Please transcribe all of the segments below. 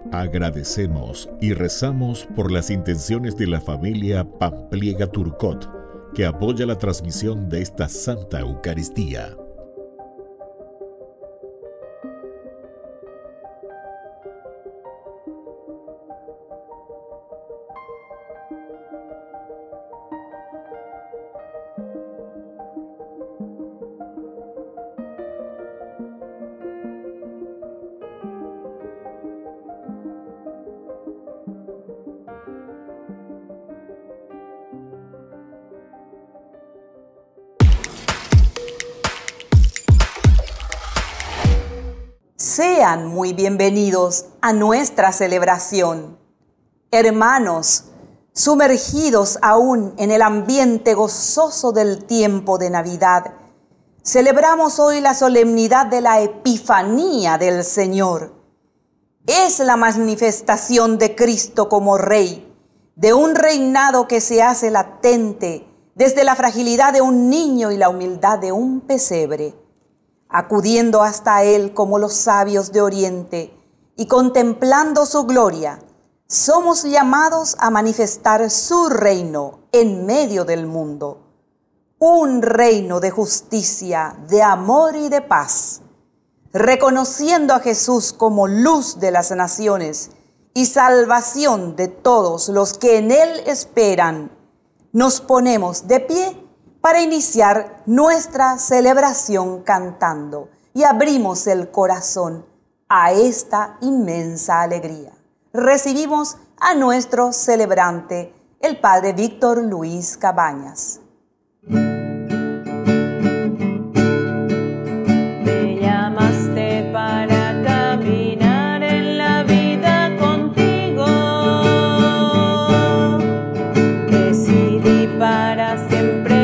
Agradecemos y rezamos por las intenciones de la familia Pampliega Turcot, que apoya la transmisión de esta Santa Eucaristía. Sean muy bienvenidos a nuestra celebración. Hermanos, sumergidos aún en el ambiente gozoso del tiempo de Navidad, celebramos hoy la solemnidad de la Epifanía del Señor. Es la manifestación de Cristo como Rey, de un reinado que se hace latente desde la fragilidad de un niño y la humildad de un pesebre. Acudiendo hasta Él como los sabios de Oriente y contemplando su gloria, somos llamados a manifestar su reino en medio del mundo. Un reino de justicia, de amor y de paz. Reconociendo a Jesús como luz de las naciones y salvación de todos los que en Él esperan, nos ponemos de pie para iniciar nuestra celebración cantando y abrimos el corazón a esta inmensa alegría. Recibimos a nuestro celebrante, el Padre Víctor Luis Cabañas. Me llamaste para caminar en la vida contigo. Decidí para siempre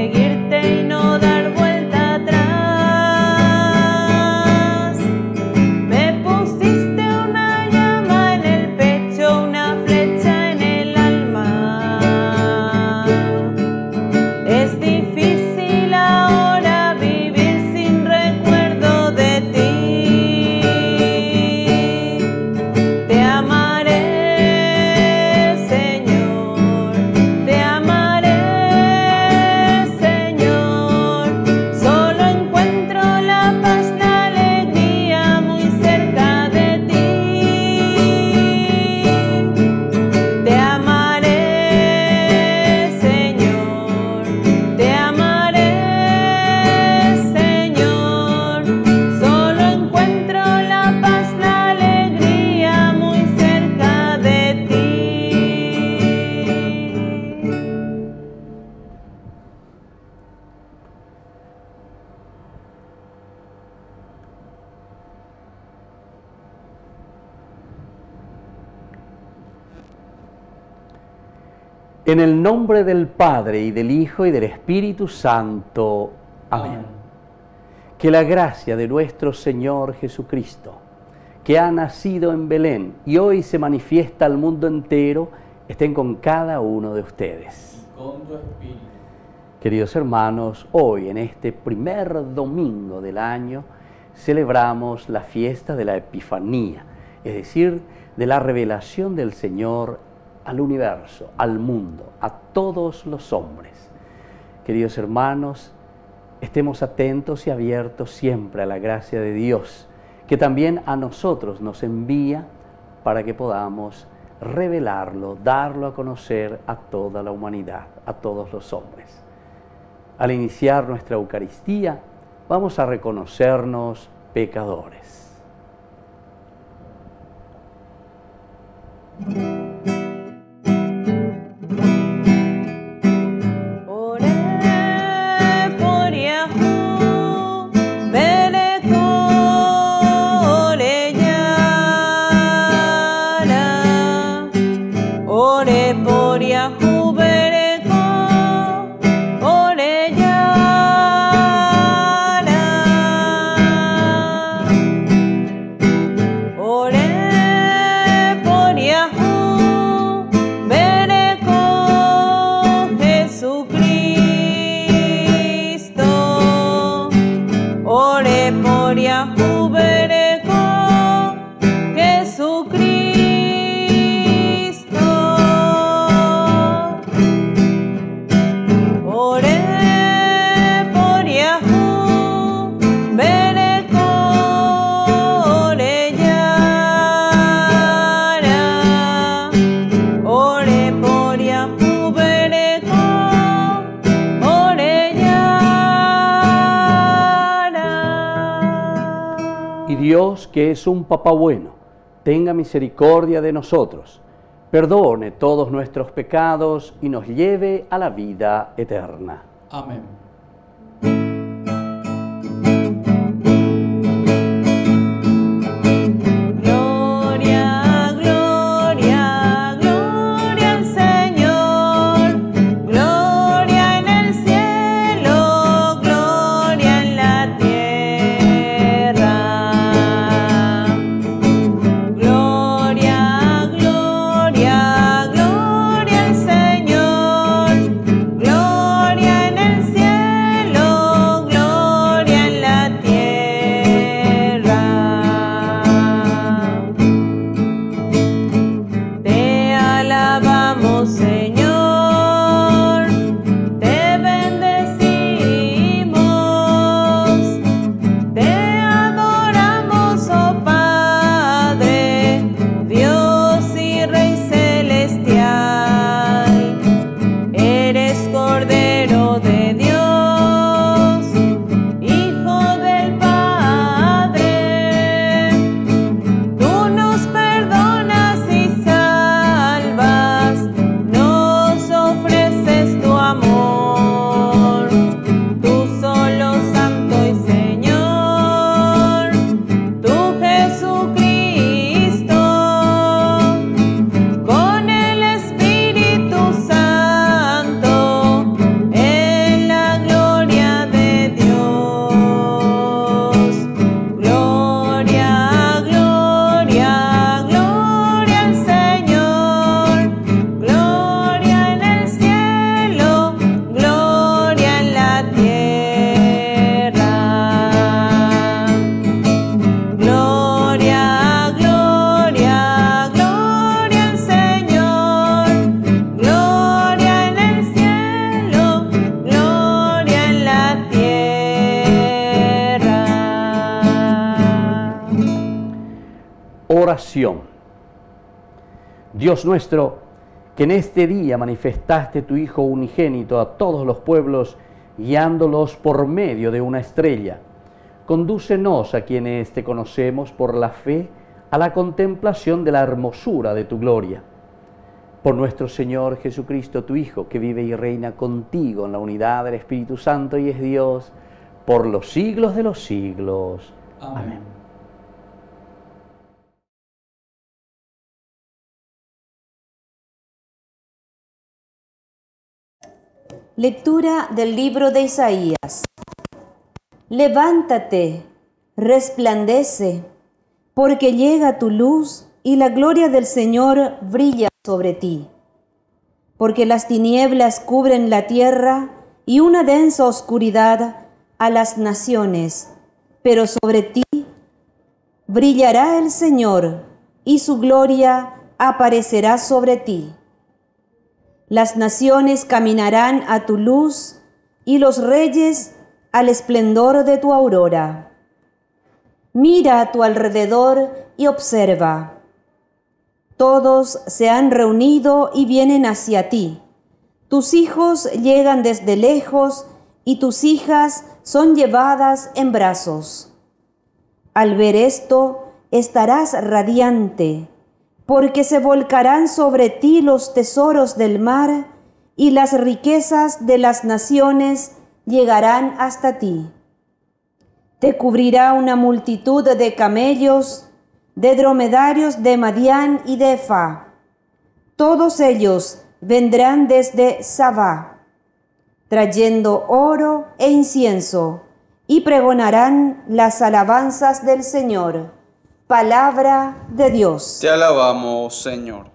En el nombre del Padre, y del Hijo, y del Espíritu Santo. Amén. Que la gracia de nuestro Señor Jesucristo, que ha nacido en Belén y hoy se manifiesta al mundo entero, estén con cada uno de ustedes. Y con tu espíritu. Queridos hermanos, hoy en este primer domingo del año celebramos la fiesta de la Epifanía, es decir, de la revelación del Señor al universo, al mundo, a todos los hombres. Queridos hermanos, estemos atentos y abiertos siempre a la gracia de Dios, que también a nosotros nos envía para que podamos revelarlo, darlo a conocer a toda la humanidad, a todos los hombres. Al iniciar nuestra Eucaristía, vamos a reconocernos pecadores. Ore por Yahu Bereko, Jesucristo. Dios, que es un papá bueno, tenga misericordia de nosotros, perdone todos nuestros pecados y nos lleve a la vida eterna. Amén. Oración. Dios nuestro, que en este día manifestaste tu Hijo unigénito a todos los pueblos, guiándolos por medio de una estrella, condúcenos a quienes te conocemos por la fe a la contemplación de la hermosura de tu gloria. Por nuestro Señor Jesucristo, tu Hijo, que vive y reina contigo en la unidad del Espíritu Santo y es Dios, por los siglos de los siglos. Amén. Lectura del libro de Isaías. Levántate, resplandece, porque llega tu luz y la gloria del Señor brilla sobre ti. Porque las tinieblas cubren la tierra y una densa oscuridad a las naciones, pero sobre ti brillará el Señor y su gloria aparecerá sobre ti. Las naciones caminarán a tu luz y los reyes al esplendor de tu aurora. Mira a tu alrededor y observa. Todos se han reunido y vienen hacia ti. Tus hijos llegan desde lejos y tus hijas son llevadas en brazos. Al ver esto, estarás radiante, porque se volcarán sobre ti los tesoros del mar y las riquezas de las naciones llegarán hasta ti. Te cubrirá una multitud de camellos, de dromedarios de Madián y de Efá. Todos ellos vendrán desde Sabá, trayendo oro e incienso, y pregonarán las alabanzas del Señor. Palabra de Dios. Te alabamos, Señor.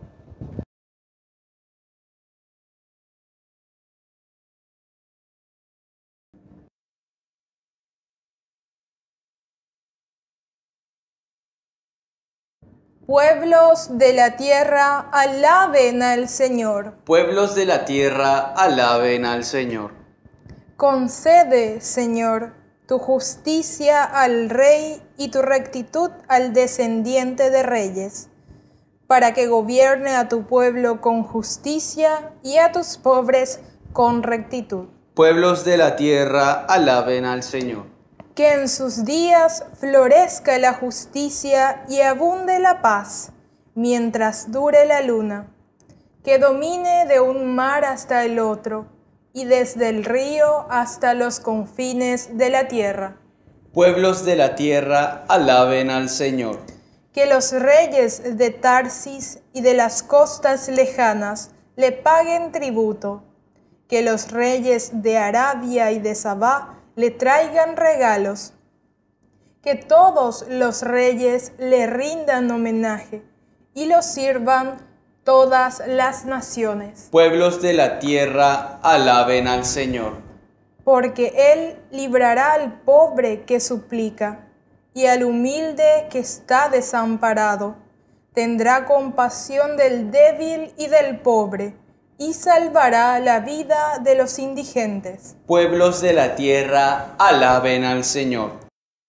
Pueblos de la tierra, alaben al Señor. Pueblos de la tierra, alaben al Señor. Concede, Señor, tu justicia al rey y tu rectitud al descendiente de reyes, para que gobierne a tu pueblo con justicia y a tus pobres con rectitud. Pueblos de la tierra, alaben al Señor. Que en sus días florezca la justicia y abunde la paz, mientras dure la luna. Que domine de un mar hasta el otro, y desde el río hasta los confines de la tierra. Pueblos de la tierra, alaben al Señor. Que los reyes de Tarsis y de las costas lejanas le paguen tributo. Que los reyes de Arabia y de Sabá le traigan regalos. Que todos los reyes le rindan homenaje y lo sirvan todas las naciones. Pueblos de la tierra, alaben al Señor. Porque Él librará al pobre que suplica y al humilde que está desamparado. Tendrá compasión del débil y del pobre y salvará la vida de los indigentes. Pueblos de la tierra, alaben al Señor.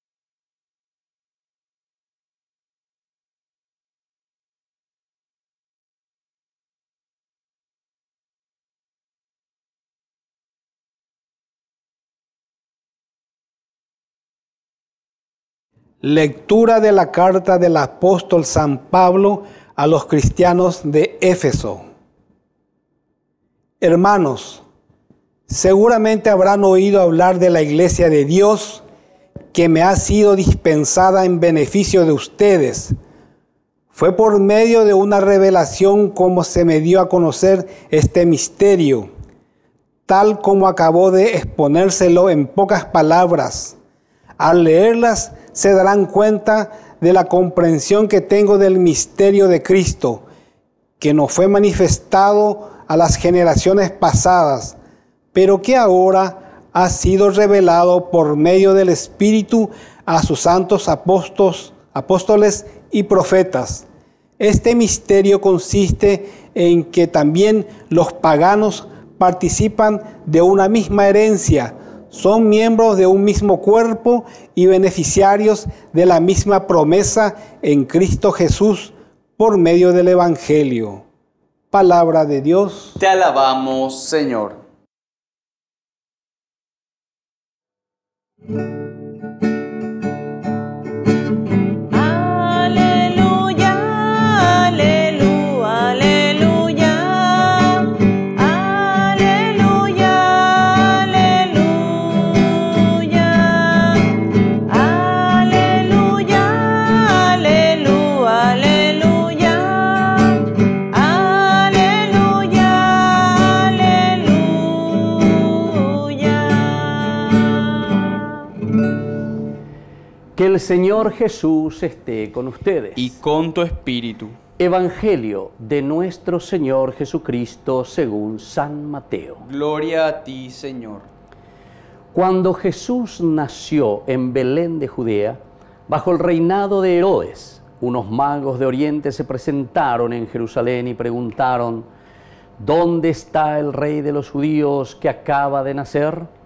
Lectura de la carta del apóstol San Pablo a los cristianos de Éfeso. Hermanos, seguramente habrán oído hablar de la iglesia de Dios que me ha sido dispensada en beneficio de ustedes. Fue por medio de una revelación como se me dio a conocer este misterio, tal como acabó de exponérselo en pocas palabras. Al leerlas se darán cuenta de la comprensión que tengo del misterio de Cristo, que nos fue manifestado a las generaciones pasadas, pero que ahora ha sido revelado por medio del Espíritu a sus santos apóstoles y profetas. Este misterio consiste en que también los paganos participan de una misma herencia, son miembros de un mismo cuerpo y beneficiarios de la misma promesa en Cristo Jesús por medio del Evangelio. Palabra de Dios. Te alabamos, Señor. Que el Señor Jesús esté con ustedes. Y con tu espíritu. Evangelio de nuestro Señor Jesucristo según San Mateo. Gloria a ti, Señor. Cuando Jesús nació en Belén de Judea, bajo el reinado de Herodes, unos magos de Oriente se presentaron en Jerusalén y preguntaron: ¿dónde está el rey de los judíos que acaba de nacer?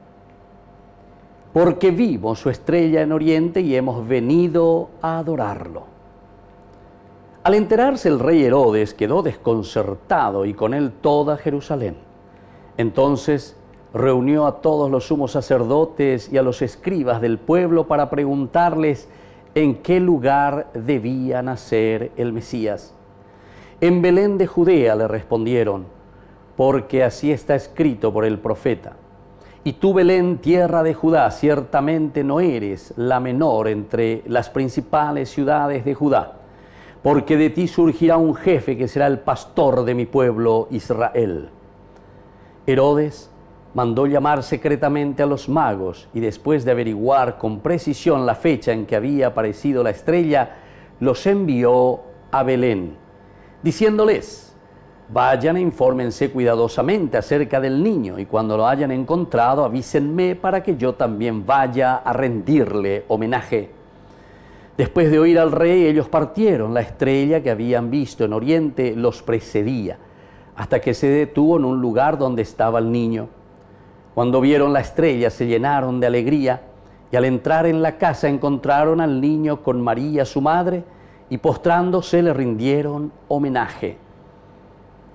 Porque vimos su estrella en Oriente y hemos venido a adorarlo. Al enterarse el rey Herodes quedó desconcertado y con él toda Jerusalén. Entonces reunió a todos los sumos sacerdotes y a los escribas del pueblo para preguntarles en qué lugar debía nacer el Mesías. En Belén de Judea, le respondieron, porque así está escrito por el profeta. Y tú, Belén, tierra de Judá, ciertamente no eres la menor entre las principales ciudades de Judá, porque de ti surgirá un jefe que será el pastor de mi pueblo Israel. Herodes mandó llamar secretamente a los magos y después de averiguar con precisión la fecha en que había aparecido la estrella, los envió a Belén, diciéndoles: vayan e infórmense cuidadosamente acerca del niño y cuando lo hayan encontrado avísenme para que yo también vaya a rendirle homenaje. Después de oír al rey, ellos partieron. La estrella que habían visto en Oriente los precedía, hasta que se detuvo en un lugar donde estaba el niño. Cuando vieron la estrella se llenaron de alegría y al entrar en la casa encontraron al niño con María su madre y postrándose le rindieron homenaje.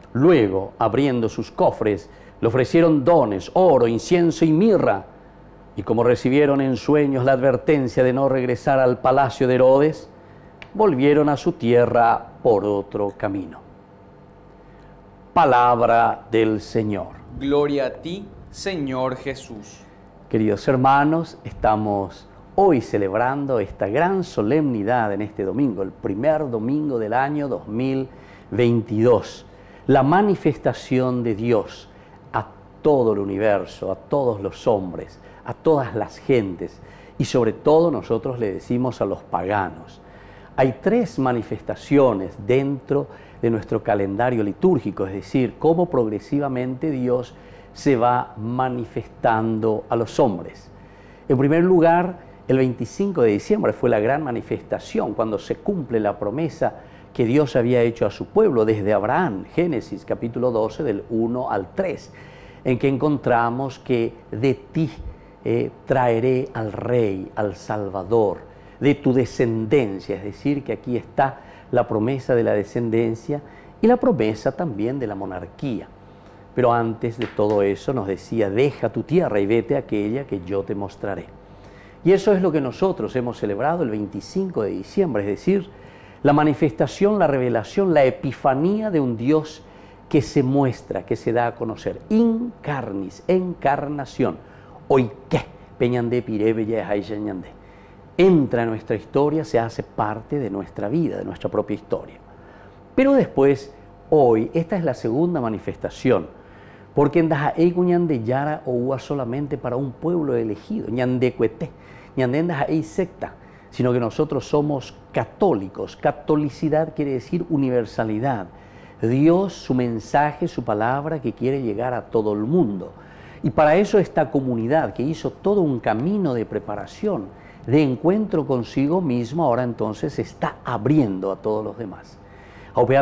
Luego, abriendo sus cofres, le ofrecieron dones, oro, incienso y mirra. Y como recibieron en sueños la advertencia de no regresar al palacio de Herodes, volvieron a su tierra por otro camino. Palabra del Señor. Gloria a ti, Señor Jesús. Queridos hermanos, estamos hoy celebrando esta gran solemnidad en este domingo, el primer domingo del año 2022, la manifestación de Dios a todo el universo, a todos los hombres, a todas las gentes, y sobre todo nosotros le decimos a los paganos. Hay tres manifestaciones dentro de nuestro calendario litúrgico, es decir, cómo progresivamente Dios se va manifestando a los hombres. En primer lugar, el 25 de diciembre fue la gran manifestación, cuando se cumple la promesa que Dios había hecho a su pueblo desde Abraham, Génesis capítulo 12, del 1 al 3, en que encontramos que de ti traeré al Rey, al Salvador, de tu descendencia, es decir, que aquí está la promesa de la descendencia y la promesa también de la monarquía. Pero antes de todo eso nos decía, deja tu tierra y vete a aquella que yo te mostraré. Y eso es lo que nosotros hemos celebrado el 25 de diciembre, es decir, la manifestación, la revelación, la epifanía de un Dios que se muestra, que se da a conocer, incarnis, encarnación. Hoy qué, peñandé pirebe ya ñandé. Entra en nuestra historia, se hace parte de nuestra vida, de nuestra propia historia. Pero después, hoy, esta es la segunda manifestación, porque en Dajaey ñande yara o ua solamente para un pueblo elegido, ñande cuete, ñande en Dajaey secta, sino que nosotros somos católicos. Catolicidad quiere decir universalidad. Dios, su mensaje, su palabra que quiere llegar a todo el mundo. Y para eso esta comunidad que hizo todo un camino de preparación, de encuentro consigo mismo, ahora entonces se está abriendo a todos los demás. Bueno,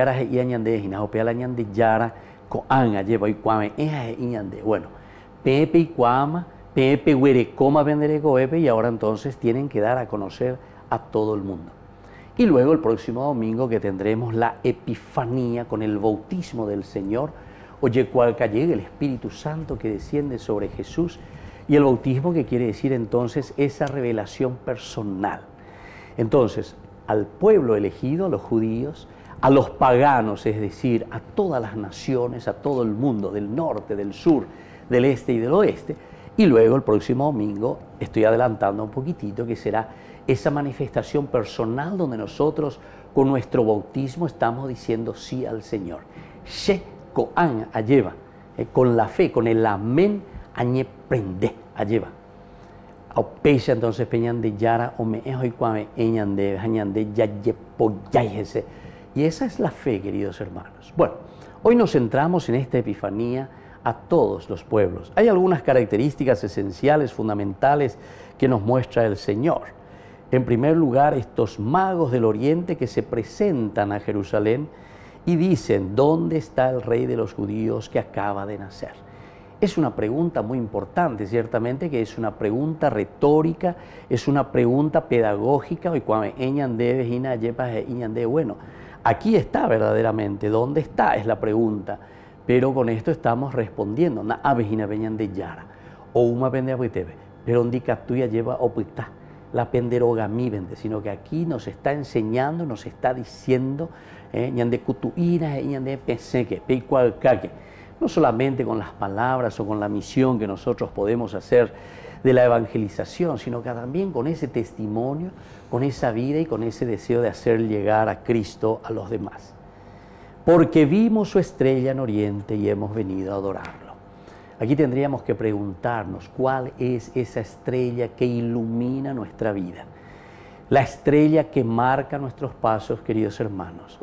Pepe y Cuama, Pepe Huerecoma Venderegoepe, y ahora entonces tienen que dar a conocer a todo el mundo. Y luego el próximo domingo que tendremos la Epifanía con el bautismo del Señor, oye, cual llegue el Espíritu Santo que desciende sobre Jesús, y el bautismo que quiere decir entonces esa revelación personal. Entonces, al pueblo elegido, a los judíos, a los paganos, es decir, a todas las naciones, a todo el mundo, del norte, del sur, del este y del oeste, y luego el próximo domingo, estoy adelantando un poquitito, que será esa manifestación personal donde nosotros con nuestro bautismo estamos diciendo sí al Señor. She koan ayeva, con la fe, con el amén, añe prende ayeva. Aupecha entonces peñan de yara o me ejo y cuame eñan de yayepoyájese. Y esa es la fe, queridos hermanos. Bueno, hoy nos centramos en esta epifanía a todos los pueblos. Hay algunas características esenciales, fundamentales, que nos muestra el Señor. En primer lugar, estos magos del oriente que se presentan a Jerusalén y dicen, ¿dónde está el rey de los judíos que acaba de nacer? Es una pregunta muy importante, ciertamente que es una pregunta retórica, es una pregunta pedagógica. Bueno, aquí está verdaderamente, ¿dónde está? Es la pregunta. Pero con esto estamos respondiendo. Pero lleva la penderogamí, sino que aquí nos está enseñando, nos está diciendo, no solamente con las palabras o con la misión que nosotros podemos hacer de la evangelización, sino que también con ese testimonio, con esa vida y con ese deseo de hacer llegar a Cristo a los demás. Porque vimos su estrella en Oriente y hemos venido a adorarlo. Aquí tendríamos que preguntarnos cuál es esa estrella que ilumina nuestra vida. La estrella que marca nuestros pasos, queridos hermanos.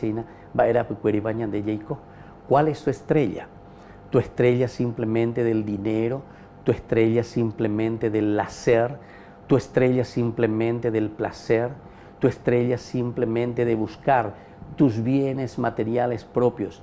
¿Cuál es tu estrella? ¿Tu estrella simplemente del dinero? ¿Tu estrella simplemente del hacer? ¿Tu estrella simplemente del placer? ¿Tu estrella simplemente de buscar tus bienes materiales propios?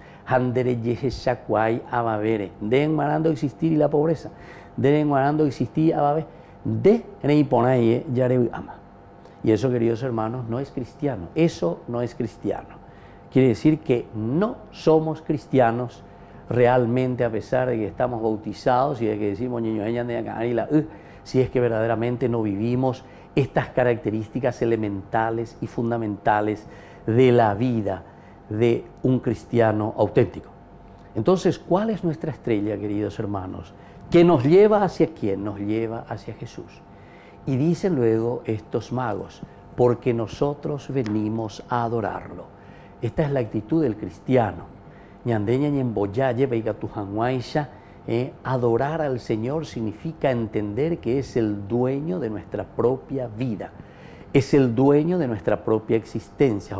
Den marando existir y la pobreza. Den marando existir ababe. De reiponaye yarebi ama. Y eso, queridos hermanos, no es cristiano. Eso no es cristiano. Quiere decir que no somos cristianos realmente, a pesar de que estamos bautizados y de que decimos niños, si es que verdaderamente no vivimos estas características elementales y fundamentales de la vida de un cristiano auténtico. Entonces, ¿cuál es nuestra estrella, queridos hermanos? ¿Que nos lleva hacia quién? Nos lleva hacia Jesús. Y dicen luego estos magos, porque nosotros venimos a adorarlo. Esta es la actitud del cristiano. Adorar al Señor significa entender que es el dueño de nuestra propia vida, es el dueño de nuestra propia existencia.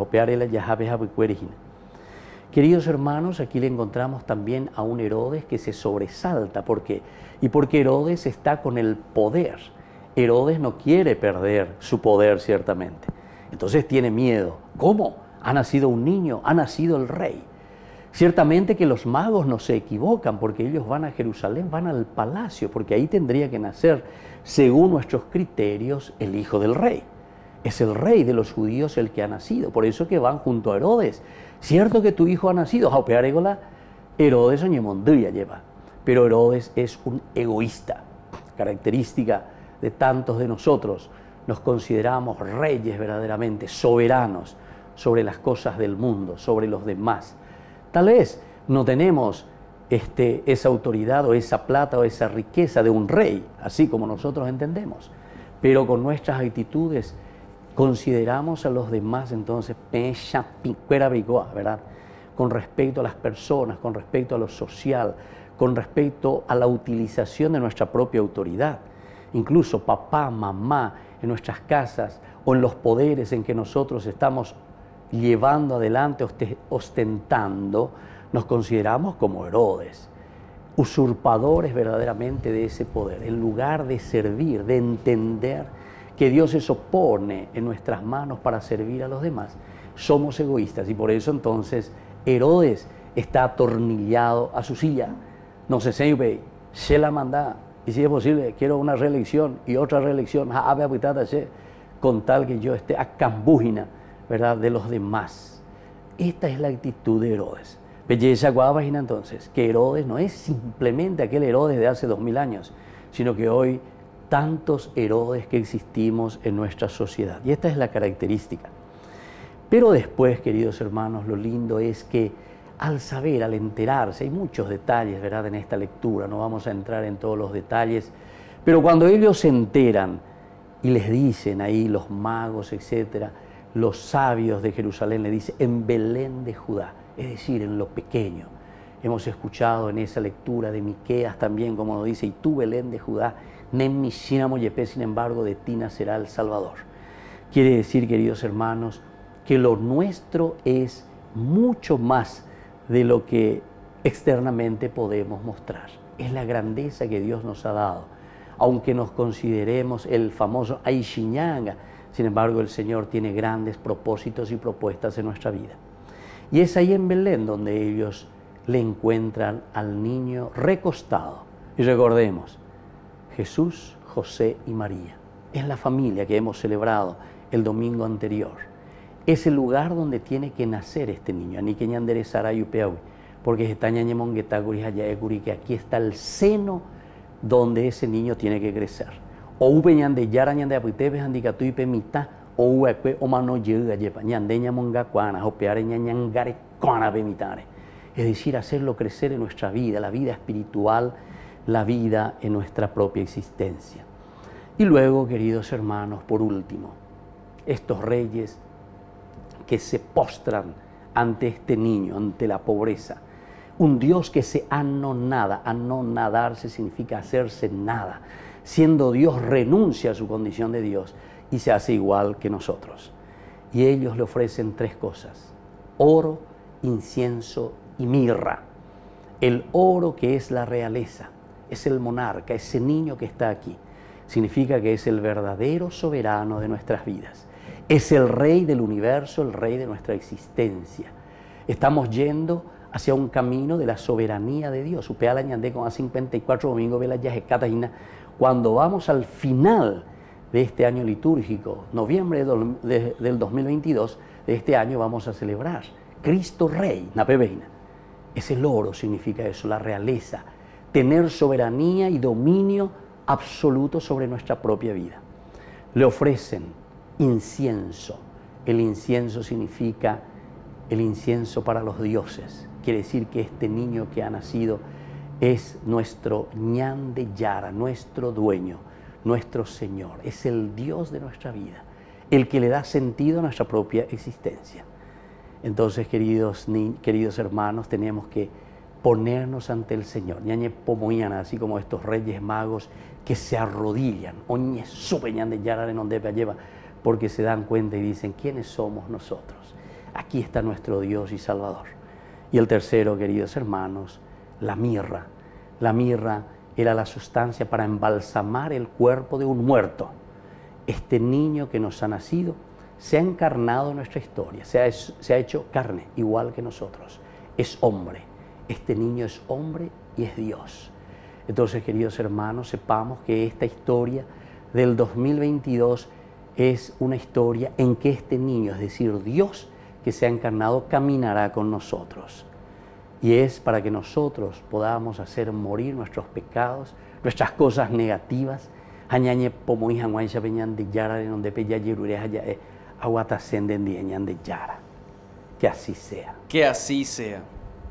Queridos hermanos, aquí le encontramos también a un Herodes que se sobresalta. ¿Por qué? Y porque Herodes está con el poder. Herodes no quiere perder su poder, ciertamente. Entonces tiene miedo. ¿Cómo? Ha nacido un niño, ha nacido el rey. Ciertamente que los magos no se equivocan, porque ellos van a Jerusalén, van al palacio, porque ahí tendría que nacer, según nuestros criterios, el hijo del rey. Es el rey de los judíos el que ha nacido. Por eso que van junto a Herodes. Cierto que tu hijo ha nacido, Herodes lleva. Pero Herodes es un egoísta, característica de tantos de nosotros. Nos consideramos reyes verdaderamente, soberanos sobre las cosas del mundo, sobre los demás. Tal vez no tenemos esa autoridad o esa plata o esa riqueza de un rey, así como nosotros entendemos, pero con nuestras actitudes consideramos a los demás entonces, ¿verdad? Con respecto a las personas, con respecto a lo social, con respecto a la utilización de nuestra propia autoridad. Incluso papá, mamá, en nuestras casas o en los poderes en que nosotros estamos llevando adelante, ostentando, nos consideramos como Herodes, usurpadores verdaderamente de ese poder, en lugar de servir, de entender que Dios se opone en nuestras manos para servir a los demás. Somos egoístas y por eso entonces Herodes está atornillado a su silla. No sé si se la manda y si es posible quiero una reelección y otra reelección, con tal que yo esté a cambúgina, ¿verdad?, de los demás. Esta es la actitud de Herodes. Belleza guavagina entonces, que Herodes no es simplemente aquel Herodes de hace 2000 años, sino que hoy tantos Herodes que existimos en nuestra sociedad. Y esta es la característica. Pero después, queridos hermanos, lo lindo es que al saber, al enterarse, hay muchos detalles, ¿verdad?, en esta lectura, no vamos a entrar en todos los detalles, pero cuando ellos se enteran y les dicen ahí los magos, etcétera, los sabios de Jerusalén le dicen en Belén de Judá, es decir, en lo pequeño. Hemos escuchado en esa lectura de Miqueas también, como nos dice, y tú Belén de Judá, sin embargo, de ti nacerá el Salvador. Quiere decir, queridos hermanos, que lo nuestro es mucho más de lo que externamente podemos mostrar. Es la grandeza que Dios nos ha dado. Aunque nos consideremos el famoso Aishiñanga, sin embargo, el Señor tiene grandes propósitos y propuestas en nuestra vida. Y es ahí en Belén donde ellos le encuentran al niño recostado. Y recordemos, Jesús, José y María. Es la familia que hemos celebrado el domingo anterior. Es el lugar donde tiene que nacer este niño. Porque que aquí está el seno donde ese niño tiene que crecer. Es decir, hacerlo crecer en nuestra vida, la vida espiritual, la vida en nuestra propia existencia. Y luego, queridos hermanos, por último, estos reyes que se postran ante este niño, ante la pobreza. Un Dios que se anonada. Anonadarse significa hacerse nada. Siendo Dios, renuncia a su condición de Dios y se hace igual que nosotros. Y ellos le ofrecen tres cosas: oro, incienso y mirra. El oro, que es la realeza, es el monarca, ese niño que está aquí. Significa que es el verdadero soberano de nuestras vidas. Es el rey del universo, el rey de nuestra existencia. Estamos yendo hacia un camino de la soberanía de Dios. Con 54 domingos, cuando vamos al final de este año litúrgico, noviembre del 2022, de este año vamos a celebrar Cristo Rey, Ese loro significa eso, la realeza, tener soberanía y dominio absoluto sobre nuestra propia vida. Le ofrecen incienso. El incienso significa el incienso para los dioses. Quiere decir que este niño que ha nacido es nuestro ñan de Yara, nuestro dueño, nuestro Señor. Es el Dios de nuestra vida, el que le da sentido a nuestra propia existencia. Entonces, queridos hermanos, tenemos que ponernos ante el Señor. Ñañe pomoyana, así como estos reyes magos que se arrodillan, oñe supeñan de Yara en donde lleva, porque se dan cuenta y dicen, ¿quiénes somos nosotros? Aquí está nuestro Dios y Salvador. Y el tercero, queridos hermanos, la mirra. La mirra era la sustancia para embalsamar el cuerpo de un muerto. Este niño que nos ha nacido se ha encarnado en nuestra historia, se ha hecho carne igual que nosotros. Es hombre. Este niño es hombre y es Dios. Entonces, queridos hermanos, sepamos que esta historia del 2022 es una historia en que este niño, es decir, Dios que se ha encarnado, caminará con nosotros. Y es para que nosotros podamos hacer morir nuestros pecados, nuestras cosas negativas. Que así sea. Que así sea.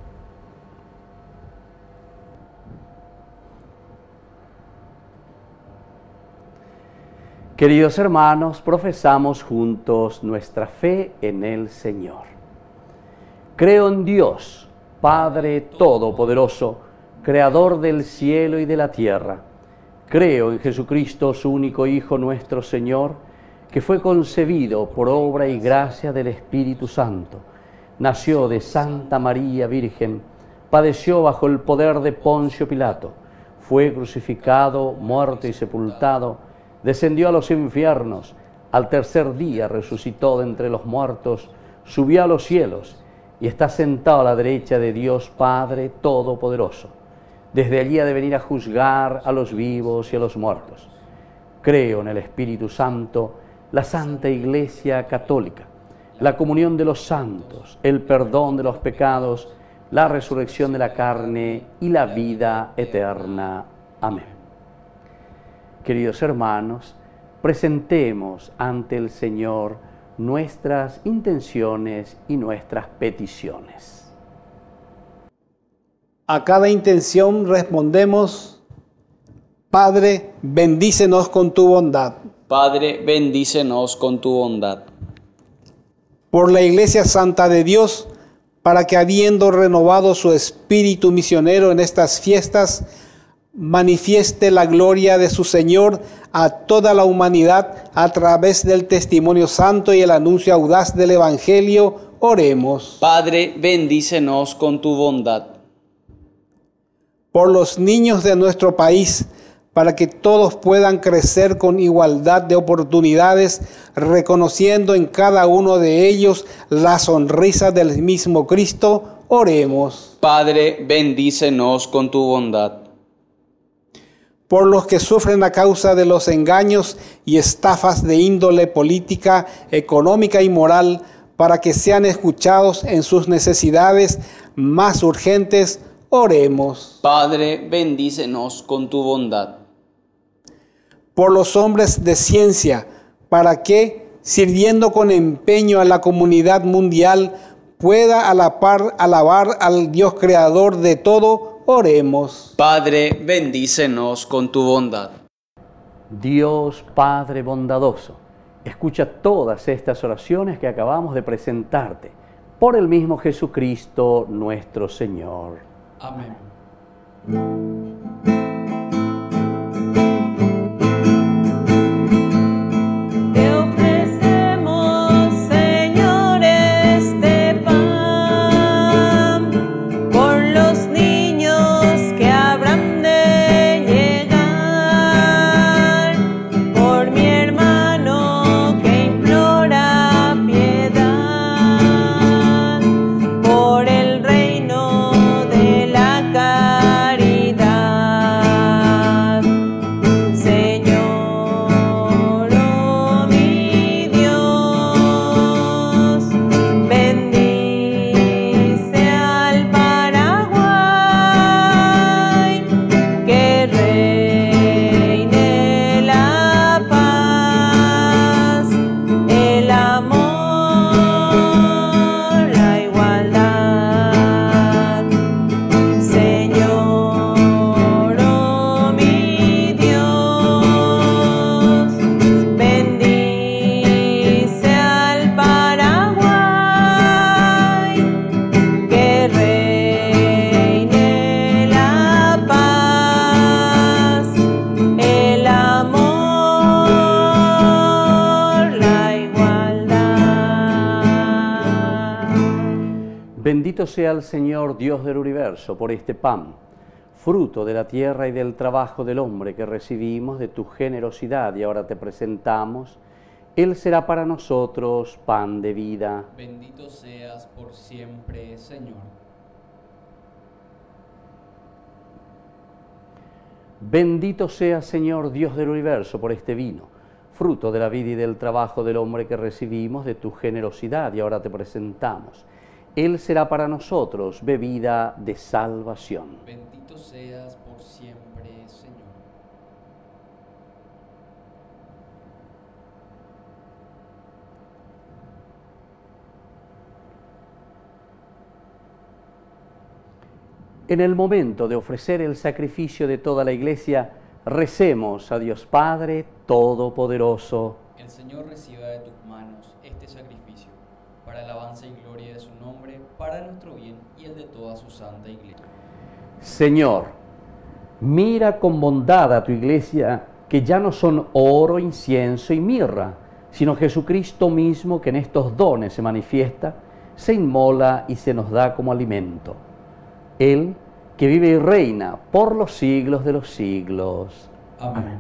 Queridos hermanos, profesamos juntos nuestra fe en el Señor. Creo en Dios, Padre Todopoderoso, Creador del cielo y de la tierra. Creo en Jesucristo, su único Hijo, nuestro Señor, que fue concebido por obra y gracia del Espíritu Santo. Nació de Santa María Virgen, padeció bajo el poder de Poncio Pilato, fue crucificado, muerto y sepultado, descendió a los infiernos, al tercer día resucitó de entre los muertos, subió a los cielos y está sentado a la derecha de Dios Padre Todopoderoso. Desde allí ha de venir a juzgar a los vivos y a los muertos. Creo en el Espíritu Santo, la Santa Iglesia Católica, la comunión de los santos, el perdón de los pecados, la resurrección de la carne y la vida eterna. Amén. Queridos hermanos, presentemos ante el Señor nuestras intenciones y nuestras peticiones. A cada intención respondemos, Padre, bendícenos con tu bondad. Padre, bendícenos con tu bondad. Por la Iglesia Santa de Dios, para que habiendo renovado su espíritu misionero en estas fiestas, manifieste la gloria de su Señor a toda la humanidad a través del testimonio santo y el anuncio audaz del Evangelio, oremos. Padre, bendícenos con tu bondad. Por los niños de nuestro país, para que todos puedan crecer con igualdad de oportunidades, reconociendo en cada uno de ellos la sonrisa del mismo Cristo, oremos. Padre, bendícenos con tu bondad. Por los que sufren a causa de los engaños y estafas de índole política, económica y moral, para que sean escuchados en sus necesidades más urgentes, oremos. Padre, bendícenos con tu bondad. Por los hombres de ciencia, para que, sirviendo con empeño a la comunidad mundial, pueda a la par alabar al Dios creador de todo, oremos. Padre, bendícenos con tu bondad. Dios Padre bondadoso, escucha todas estas oraciones que acabamos de presentarte por el mismo Jesucristo nuestro Señor. Amén. Te ofrecemos, Señor, este pan por los niños que habrán de llegar, por mi hermano que implora piedad, por el reino de la caridad. sea el Señor Dios del universo por este pan, fruto de la tierra y del trabajo del hombre que recibimos de tu generosidad y ahora te presentamos. Él será para nosotros pan de vida. Bendito seas por siempre, Señor. Bendito sea, Señor Dios del universo, por este vino, fruto de la vida y del trabajo del hombre que recibimos de tu generosidad y ahora te presentamos. Él será para nosotros bebida de salvación. Bendito seas por siempre, Señor. En el momento de ofrecer el sacrificio de toda la Iglesia, recemos a Dios Padre Todopoderoso. El Señor reciba de tus manos este sacrificio, para alabanza y gloria de su nombre, para nuestro bien y el de toda su santa Iglesia. Señor, mira con bondad a tu Iglesia, que ya no son oro, incienso y mirra, sino Jesucristo mismo, que en estos dones se manifiesta, se inmola y se nos da como alimento. Él, que vive y reina por los siglos de los siglos. Amén.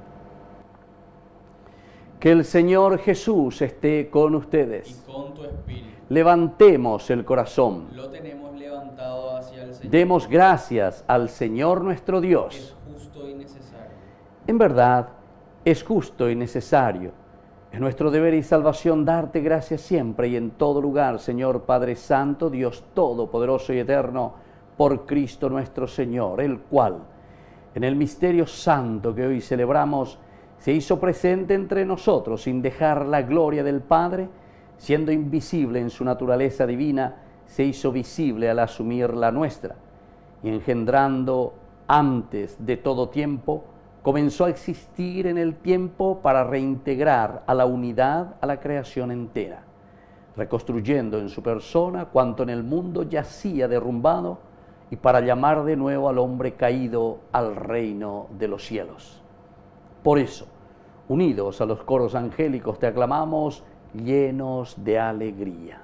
Que el Señor Jesús esté con ustedes. Y con tu espíritu. Levantemos el corazón. Lo tenemos levantado hacia el Señor. Demos gracias al Señor nuestro Dios. Es justo y necesario. En verdad, es justo y necesario. Es nuestro deber y salvación darte gracias siempre y en todo lugar, Señor Padre Santo, Dios Todopoderoso y Eterno, por Cristo nuestro Señor, el cual, en el misterio santo que hoy celebramos, se hizo presente entre nosotros sin dejar la gloria del Padre, siendo invisible en su naturaleza divina, se hizo visible al asumir la nuestra, y engendrando antes de todo tiempo, comenzó a existir en el tiempo para reintegrar a la unidad a la creación entera, reconstruyendo en su persona cuanto en el mundo yacía derrumbado, y para llamar de nuevo al hombre caído al reino de los cielos. Por eso, unidos a los coros angélicos, te aclamamos llenos de alegría.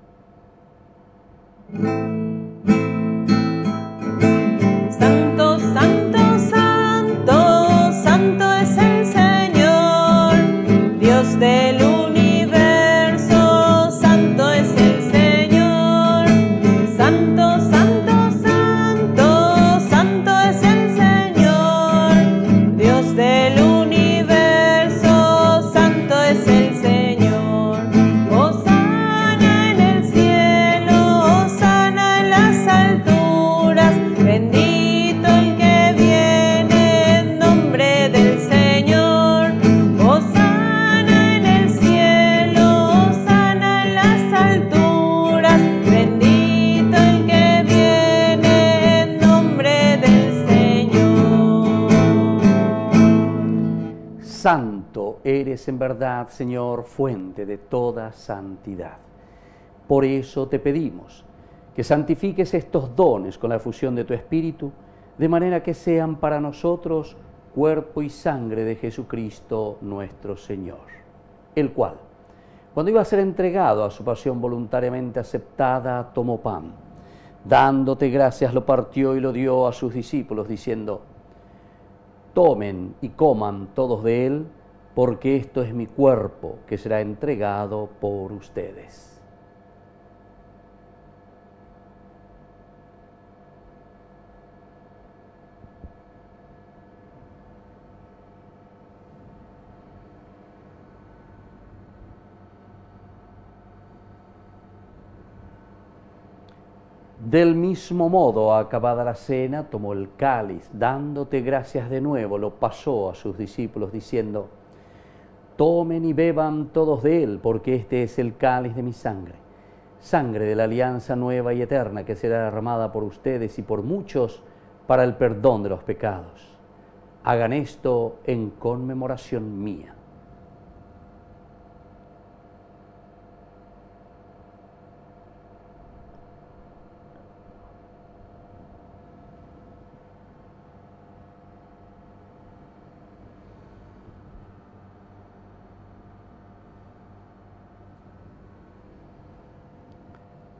Santo, santo, santo, santo es el Señor, Dios del universo, santo es el Señor. Santo, santo, santo, santo es el Señor, Dios del universo, santo es el Señor. Hosana en el cielo, hosana en las alturas, bendito el que viene en nombre del Señor. Hosana en el cielo, hosana en las alturas, bendito el que viene en nombre del Señor. Santo eres en verdad, Señor, fuente de toda santidad. Por eso te pedimos que santifiques estos dones con la efusión de tu Espíritu, de manera que sean para nosotros cuerpo y sangre de Jesucristo nuestro Señor, el cual, cuando iba a ser entregado a su pasión voluntariamente aceptada, tomó pan. Dándote gracias, lo partió y lo dio a sus discípulos, diciendo: tomen y coman todos de él, porque esto es mi cuerpo que será entregado por ustedes. Del mismo modo, acabada la cena, tomó el cáliz, dándote gracias de nuevo, lo pasó a sus discípulos, diciendo: tomen y beban todos de él, porque este es el cáliz de mi sangre, sangre de la alianza nueva y eterna, que será derramada por ustedes y por muchos para el perdón de los pecados. Hagan esto en conmemoración mía.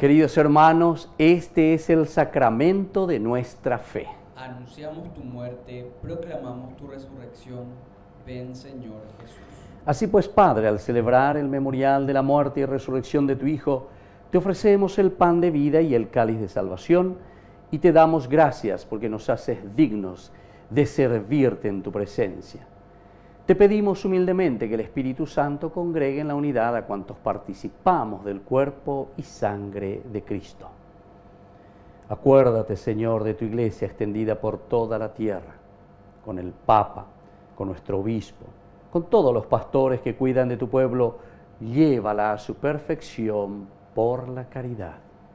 Queridos hermanos, este es el sacramento de nuestra fe. Anunciamos tu muerte, proclamamos tu resurrección. Ven, Señor Jesús. Así pues, Padre, al celebrar el memorial de la muerte y resurrección de tu Hijo, te ofrecemos el pan de vida y el cáliz de salvación, y te damos gracias porque nos haces dignos de servirte en tu presencia. Te pedimos humildemente que el Espíritu Santo congregue en la unidad a cuantos participamos del cuerpo y sangre de Cristo. Acuérdate, Señor, de tu iglesia extendida por toda la tierra, con el Papa, con nuestro obispo, con todos los pastores que cuidan de tu pueblo, llévala a su perfección por la caridad.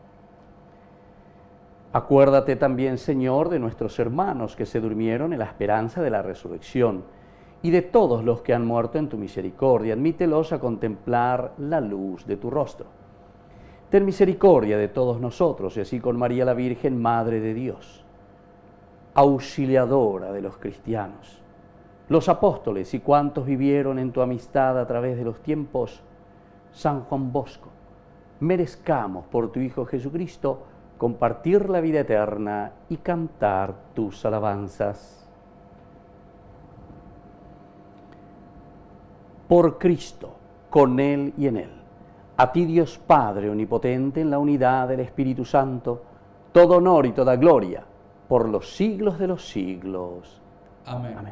Acuérdate también, Señor, de nuestros hermanos que se durmieron en la esperanza de la resurrección, y de todos los que han muerto en tu misericordia. Admítelos a contemplar la luz de tu rostro. Ten misericordia de todos nosotros, y así con María la Virgen, Madre de Dios, auxiliadora de los cristianos, los apóstoles y cuantos vivieron en tu amistad a través de los tiempos, San Juan Bosco, merezcamos por tu Hijo Jesucristo compartir la vida eterna y cantar tus alabanzas. Por Cristo, con Él y en Él, a ti Dios Padre omnipotente en la unidad del Espíritu Santo, todo honor y toda gloria, por los siglos de los siglos. Amén. Amén.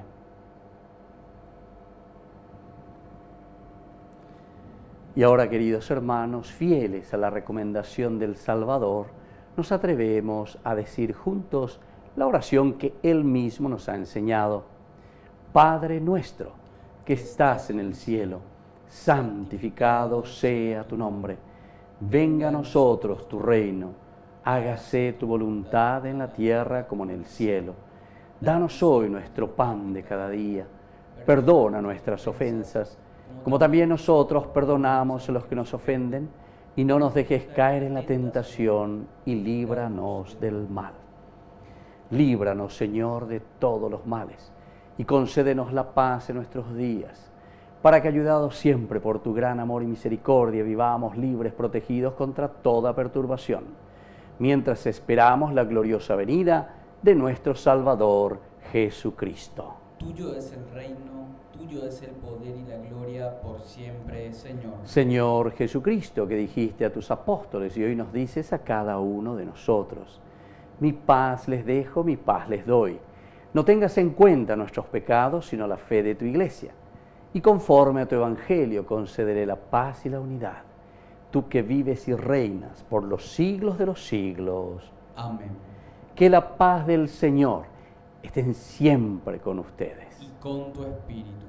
Y ahora, queridos hermanos, fieles a la recomendación del Salvador, nos atrevemos a decir juntos la oración que Él mismo nos ha enseñado. Padre nuestro, que estás en el cielo, santificado sea tu nombre. Venga a nosotros tu reino, hágase tu voluntad en la tierra como en el cielo. Danos hoy nuestro pan de cada día. Perdona nuestras ofensas, como también nosotros perdonamos a los que nos ofenden, y no nos dejes caer en la tentación, y líbranos del mal. Líbranos, Señor, de todos los males, y concédenos la paz en nuestros días, para que, ayudados siempre por tu gran amor y misericordia, vivamos libres, protegidos contra toda perturbación, mientras esperamos la gloriosa venida de nuestro Salvador Jesucristo. Tuyo es el reino, tuyo es el poder y la gloria por siempre, Señor. Señor Jesucristo, que dijiste a tus apóstoles y hoy nos dices a cada uno de nosotros: mi paz les dejo, mi paz les doy. No tengas en cuenta nuestros pecados, sino la fe de tu iglesia. Y conforme a tu evangelio concederé la paz y la unidad. Tú que vives y reinas por los siglos de los siglos. Amén. Que la paz del Señor esté siempre con ustedes. Y con tu espíritu.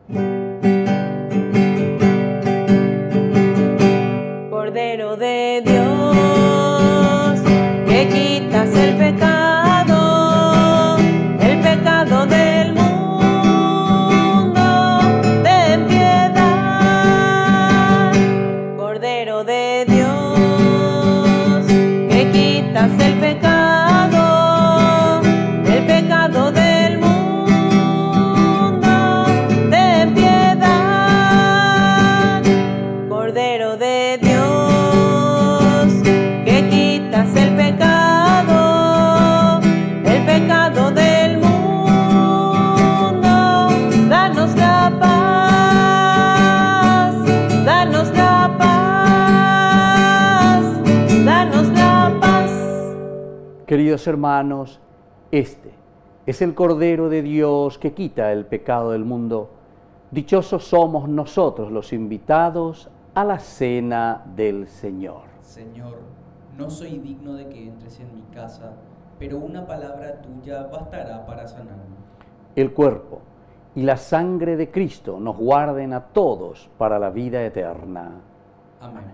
Cordero de Dios, que quitas el pecado del mundo, ten piedad. Cordero de Dios, que quitas el pecado del mundo, ten piedad. Cordero de Dios, que quitas el pecado del mundo, danos la paz, danos la paz, danos la paz. Queridos hermanos, este es el Cordero de Dios que quita el pecado del mundo. Dichosos somos nosotros los invitados a la cena del Señor. Señor, no soy digno de que entres en mi casa, pero una palabra tuya bastará para sanarme. El cuerpo y la sangre de Cristo nos guarden a todos para la vida eterna. Amén.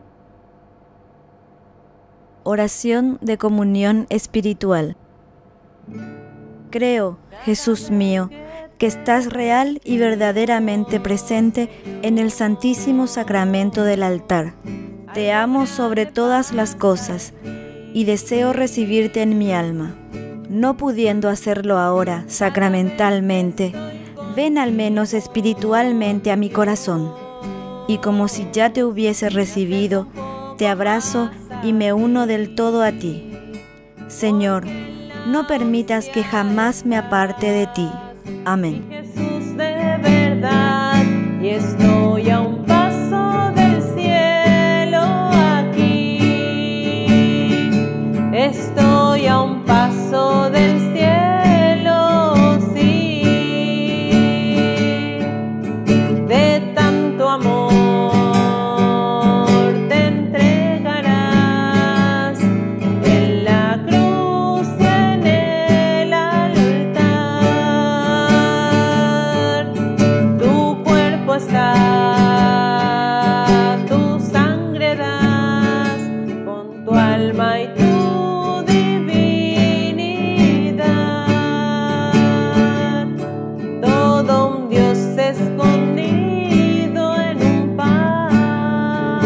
Oración de comunión espiritual. Creo, Jesús mío, que estás real y verdaderamente presente en el Santísimo Sacramento del altar. Te amo sobre todas las cosas y deseo recibirte en mi alma. No pudiendo hacerlo ahora sacramentalmente, ven al menos espiritualmente a mi corazón, y como si ya te hubiese recibido, te abrazo y me uno del todo a ti. Señor, no permitas que jamás me aparte de ti. Amén. Jesús de verdad, y estoy a un paso del cielo aquí. Estoy a un paso del cielo, sí, de tanto amor te entregarás en la cruz y en el altar. Tu cuerpo está, tu sangre das, con tu alma y tu todo un Dios escondido en un pan.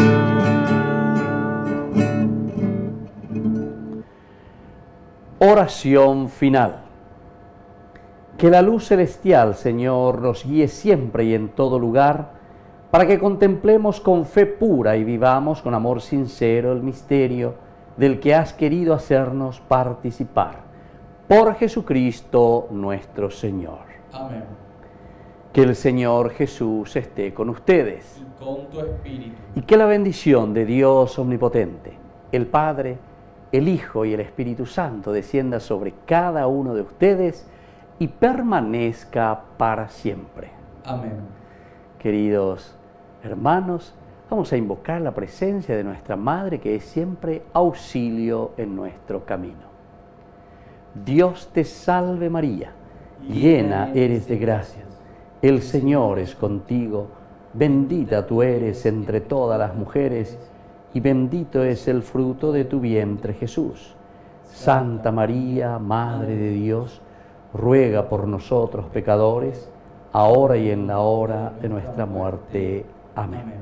Oración final. Que la luz celestial, Señor, nos guíe siempre y en todo lugar, para que contemplemos con fe pura y vivamos con amor sincero el misterio del que has querido hacernos participar. Por Jesucristo nuestro Señor. Amén. Que el Señor Jesús esté con ustedes. Y con tu espíritu. Y que la bendición de Dios Omnipotente, el Padre, el Hijo y el Espíritu Santo descienda sobre cada uno de ustedes y permanezca para siempre. Amén. Queridos hermanos, vamos a invocar la presencia de nuestra Madre, que es siempre auxilio en nuestro camino. Dios te salve María, llena eres de gracia, el Señor es contigo, bendita tú eres entre todas las mujeres, y bendito es el fruto de tu vientre Jesús. Santa María, Madre de Dios, ruega por nosotros pecadores, ahora y en la hora de nuestra muerte. Amén.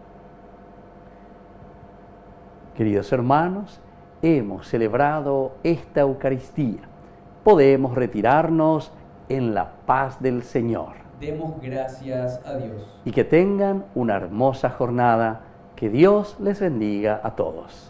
Queridos hermanos, hemos celebrado esta Eucaristía. Podemos retirarnos en la paz del Señor. Demos gracias a Dios. Y que tengan una hermosa jornada. Que Dios les bendiga a todos.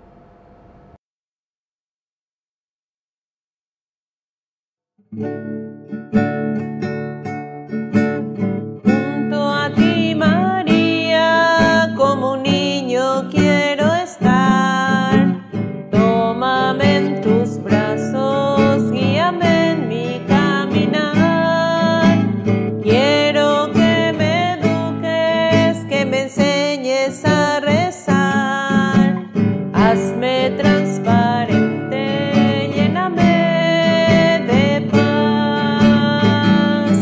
Junto a ti, María, como un niño quiero estar. Tómame en tus brazos, guíame en mi caminar. Quiero que me eduques, que me enseñes a rezar. Hazme transparente, lléname de paz.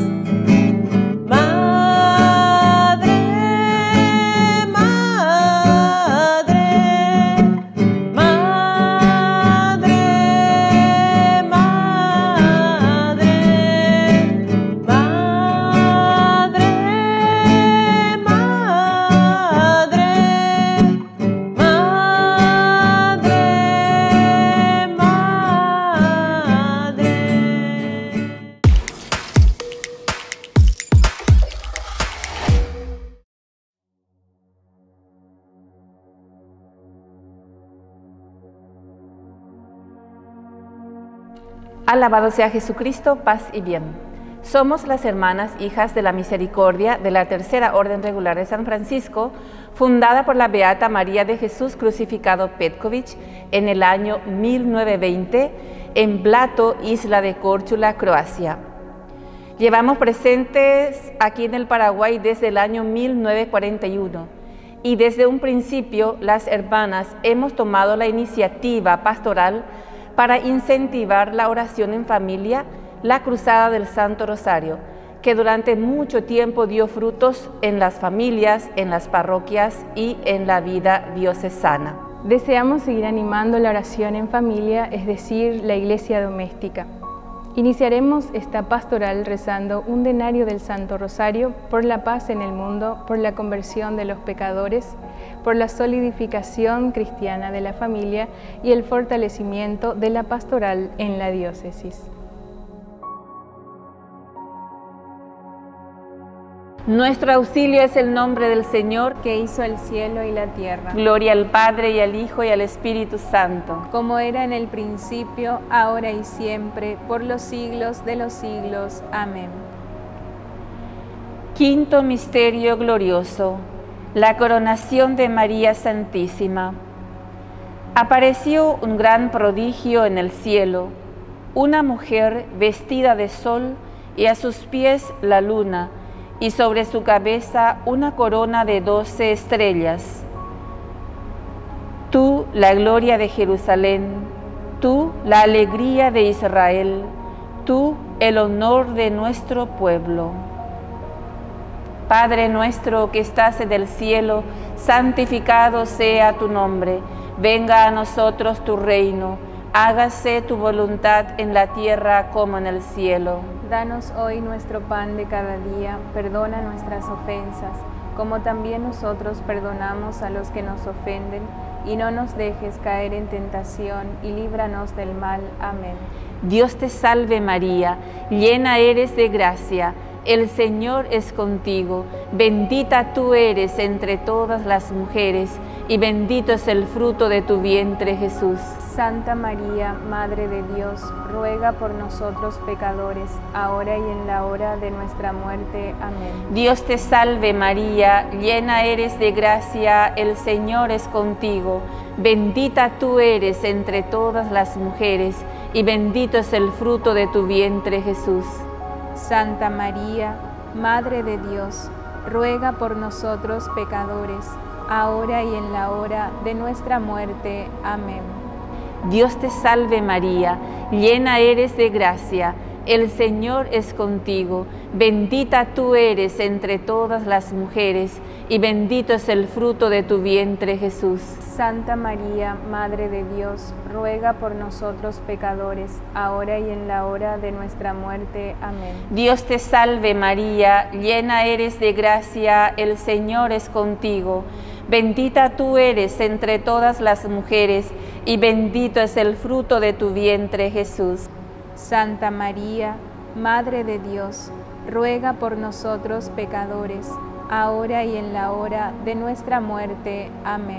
Madre, madre, madre, madre, madre, madre, Alabado sea Jesucristo, paz y bien. Somos las hermanas hijas de la misericordia de la Tercera Orden Regular de San Francisco, fundada por la Beata María de Jesús Crucificado Petković en el año 1920 en Blato, isla de Córčula, Croacia. Llevamos presentes aquí en el Paraguay desde el año 1941 y desde un principio las hermanas hemos tomado la iniciativa pastoral para incentivar la oración en familia, la Cruzada del Santo Rosario, que durante mucho tiempo dio frutos en las familias, en las parroquias y en la vida diocesana. Deseamos seguir animando la oración en familia, es decir, la iglesia doméstica. Iniciaremos esta pastoral rezando un denario del Santo Rosario por la paz en el mundo, por la conversión de los pecadores, por la solidificación cristiana de la familia y el fortalecimiento de la pastoral en la diócesis. Nuestro auxilio es el nombre del Señor, que hizo el cielo y la tierra. Gloria al Padre, y al Hijo, y al Espíritu Santo. Como era en el principio, ahora y siempre, por los siglos de los siglos. Amén. Quinto misterio glorioso: la coronación de María Santísima. Apareció un gran prodigio en el cielo, una mujer vestida de sol y a sus pies la luna, y sobre su cabeza una corona de 12 estrellas. Tú, la gloria de Jerusalén, tú, la alegría de Israel, tú, el honor de nuestro pueblo. Padre nuestro que estás en el cielo, santificado sea tu nombre. Venga a nosotros tu reino. Hágase tu voluntad en la tierra como en el cielo. Danos hoy nuestro pan de cada día. Perdona nuestras ofensas, como también nosotros perdonamos a los que nos ofenden. Y no nos dejes caer en tentación, y líbranos del mal. Amén. Dios te salve María, llena eres de gracia. El Señor es contigo, bendita tú eres entre todas las mujeres, y bendito es el fruto de tu vientre, Jesús. Santa María, Madre de Dios, ruega por nosotros pecadores, ahora y en la hora de nuestra muerte. Amén. Dios te salve María, llena eres de gracia, el Señor es contigo, bendita tú eres entre todas las mujeres, y bendito es el fruto de tu vientre, Jesús. Santa María, Madre de Dios, ruega por nosotros pecadores, ahora y en la hora de nuestra muerte. Amén. Dios te salve María, llena eres de gracia, el Señor es contigo, bendita tú eres entre todas las mujeres, y bendito es el fruto de tu vientre, Jesús. Santa María, Madre de Dios, ruega por nosotros pecadores, ahora y en la hora de nuestra muerte. Amén. Dios te salve María, llena eres de gracia, el Señor es contigo, bendita tú eres entre todas las mujeres, y bendito es el fruto de tu vientre, Jesús. Santa María, Madre de Dios, ruega por nosotros pecadores, ahora y en la hora de nuestra muerte. Amén.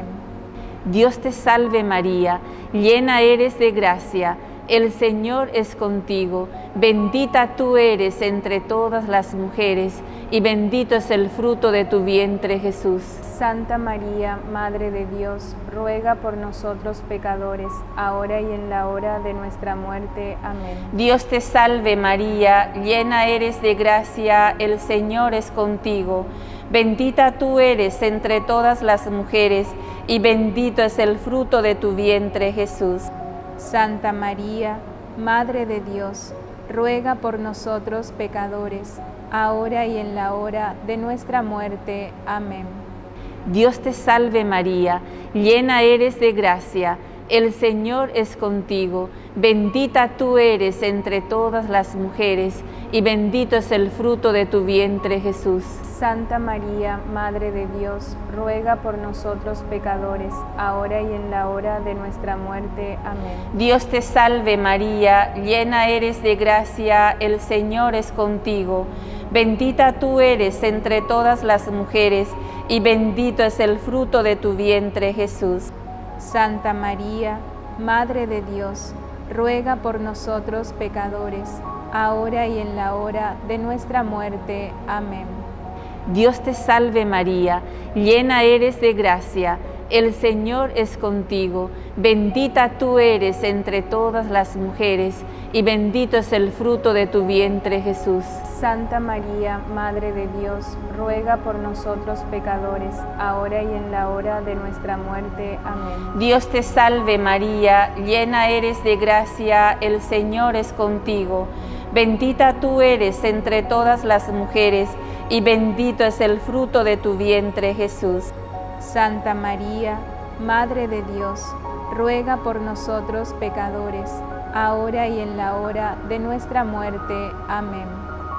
Dios te salve María, llena eres de gracia, el Señor es contigo, bendita tú eres entre todas las mujeres, y bendito es el fruto de tu vientre, Jesús. Santa María, Madre de Dios, ruega por nosotros pecadores, ahora y en la hora de nuestra muerte. Amén. Dios te salve María, llena eres de gracia, el Señor es contigo, bendita tú eres entre todas las mujeres, y bendito es el fruto de tu vientre, Jesús. Santa María, Madre de Dios, ruega por nosotros pecadores, ahora y en la hora de nuestra muerte. Amén. Dios te salve María, llena eres de gracia, el Señor es contigo, bendita tú eres entre todas las mujeres, y bendito es el fruto de tu vientre, Jesús. Santa María, Madre de Dios, ruega por nosotros pecadores, ahora y en la hora de nuestra muerte. Amén. Dios te salve María, llena eres de gracia, el Señor es contigo, bendita tú eres entre todas las mujeres, y bendito es el fruto de tu vientre, Jesús. Santa María, Madre de Dios, ruega por nosotros pecadores, ahora y en la hora de nuestra muerte. Amén. Dios te salve María, llena eres de gracia, el Señor es contigo, bendita tú eres entre todas las mujeres, y bendito es el fruto de tu vientre, Jesús. Santa María, Madre de Dios, ruega por nosotros pecadores, ahora y en la hora de nuestra muerte. Amén. Dios te salve María, llena eres de gracia, el Señor es contigo, bendita tú eres entre todas las mujeres, y bendito es el fruto de tu vientre, Jesús. Santa María, Madre de Dios, ruega por nosotros pecadores, ahora y en la hora de nuestra muerte. Amén.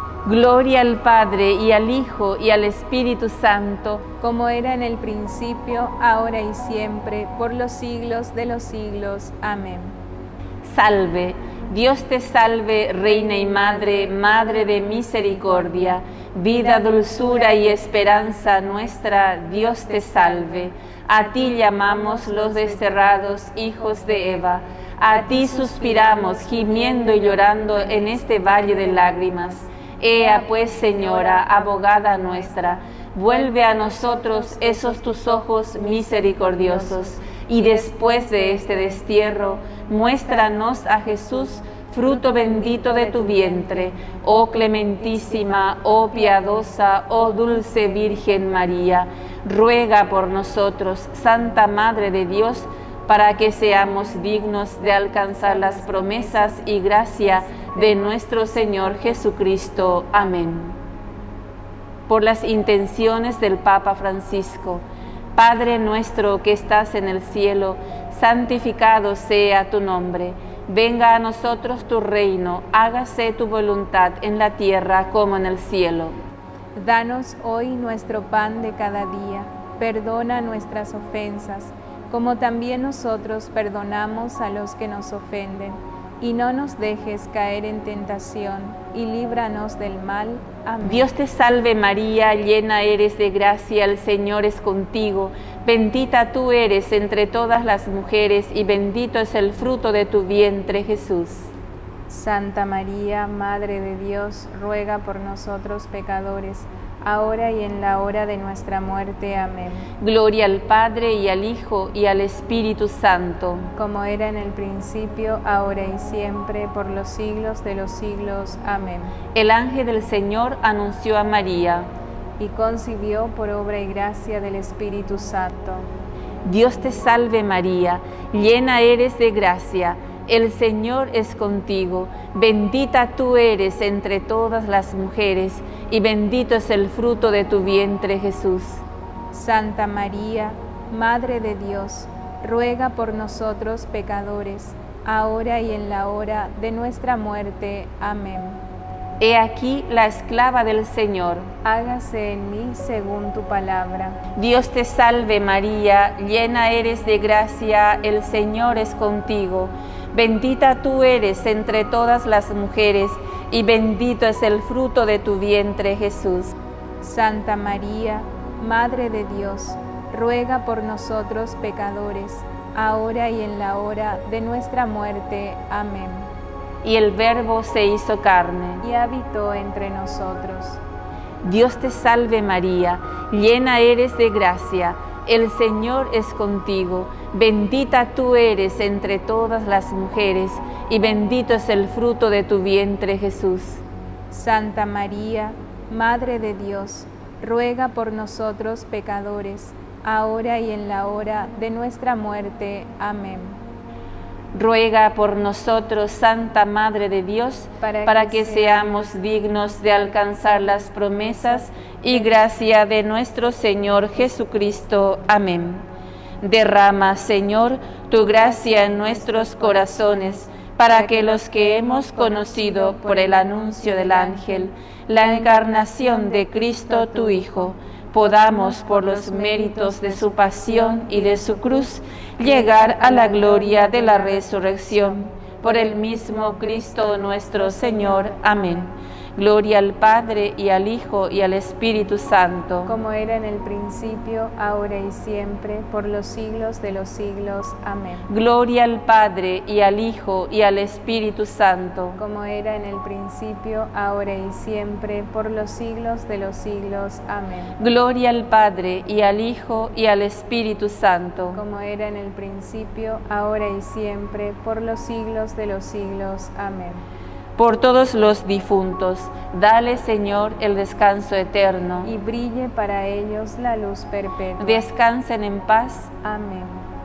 Gloria al Padre, y al Hijo, y al Espíritu Santo, como era en el principio, ahora y siempre, por los siglos de los siglos. Amén. Salve, Dios te salve, Reina y Madre, Madre de misericordia, vida, dulzura y esperanza nuestra, Dios te salve. A ti llamamos los desterrados hijos de Eva, a ti suspiramos, gimiendo y llorando en este valle de lágrimas. Ea pues, Señora, abogada nuestra, vuelve a nosotros esos tus ojos misericordiosos, y después de este destierro, muéstranos a Jesús, fruto bendito de tu vientre, oh clementísima, oh piadosa, oh dulce Virgen María. Ruega por nosotros, Santa Madre de Dios, para que seamos dignos de alcanzar las promesas y gracia de nuestro Señor Jesucristo. Amén. Por las intenciones del Papa Francisco, Padre nuestro que estás en el cielo, santificado sea tu nombre. Venga a nosotros tu reino, hágase tu voluntad en la tierra como en el cielo. Danos hoy nuestro pan de cada día, perdona nuestras ofensas, como también nosotros perdonamos a los que nos ofenden. Y no nos dejes caer en tentación, y líbranos del mal. Amén. Dios te salve María, llena eres de gracia, el Señor es contigo. Bendita tú eres entre todas las mujeres, y bendito es el fruto de tu vientre, Jesús. Santa María, Madre de Dios, ruega por nosotros pecadores, ahora y en la hora de nuestra muerte. Amén. Gloria al Padre, y al Hijo, y al Espíritu Santo. Como era en el principio, ahora y siempre, por los siglos de los siglos. Amén. El ángel del Señor anunció a María, y concibió por obra y gracia del Espíritu Santo. Dios te salve María, llena eres de gracia, el Señor es contigo, bendita tú eres entre todas las mujeres, y bendito es el fruto de tu vientre, Jesús. Santa María, Madre de Dios, ruega por nosotros pecadores, ahora y en la hora de nuestra muerte. Amén. He aquí la esclava del Señor. Hágase en mí según tu palabra. Dios te salve María, llena eres de gracia, el Señor es contigo. Bendita tú eres entre todas las mujeres, y bendito es el fruto de tu vientre, Jesús. Santa María, Madre de Dios, ruega por nosotros pecadores, ahora y en la hora de nuestra muerte. Amén. Y el Verbo se hizo carne, y habitó entre nosotros. Dios te salve María, llena eres de gracia, el Señor es contigo, bendita tú eres entre todas las mujeres, y bendito es el fruto de tu vientre, Jesús. Santa María, Madre de Dios, ruega por nosotros pecadores, ahora y en la hora de nuestra muerte. Amén. Ruega por nosotros, Santa Madre de Dios, para que seamos dignos de alcanzar las promesas y gracia de nuestro Señor Jesucristo. Amén. Derrama, Señor, tu gracia en nuestros corazones, para que los que hemos conocido por el anuncio del ángel la encarnación de Cristo tu Hijo, podamos por los méritos de su pasión y de su cruz llegar a la gloria de la resurrección. Por el mismo Cristo nuestro Señor. Amén. Gloria al Padre, y al Hijo, y al Espíritu Santo. Como era en el principio, ahora y siempre, por los siglos de los siglos. Amén. Gloria al Padre, y al Hijo, y al Espíritu Santo. Como era en el principio, ahora y siempre, por los siglos de los siglos. Amén. Gloria al Padre, y al Hijo, y al Espíritu Santo. Como era en el principio, ahora y siempre, por los siglos de los siglos. Amén. Por todos los difuntos, dale, Señor, el descanso eterno. Y brille para ellos la luz perpetua. Descansen en paz. Amén.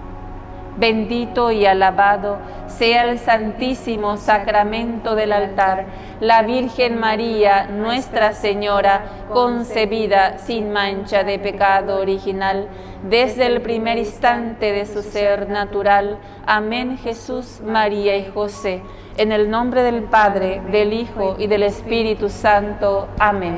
Bendito y alabado sea el santísimo sacramento del altar, la Virgen María, Nuestra Señora, concebida sin mancha de pecado original, desde el primer instante de su ser natural. Amén. Jesús, María y José, en el nombre del Padre, del Hijo y del Espíritu Santo. Amén.